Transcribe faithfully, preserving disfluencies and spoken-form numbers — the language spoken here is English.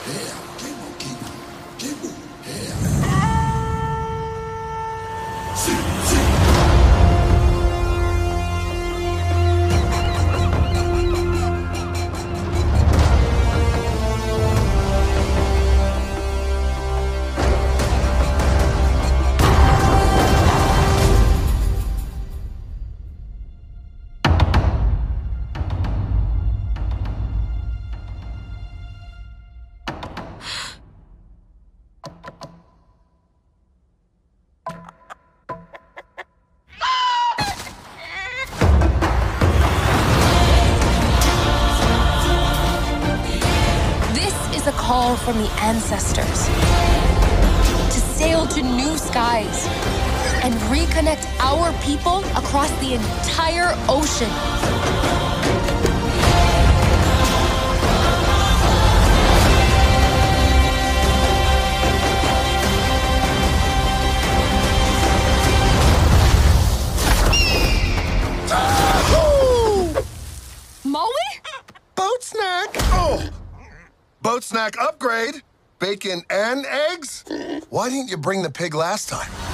Call from the ancestors to sail to new skies and reconnect our people across the entire ocean. Maui? Boat snack! Oh! Boat snack upgrade? Bacon and eggs? Why didn't you bring the pig last time?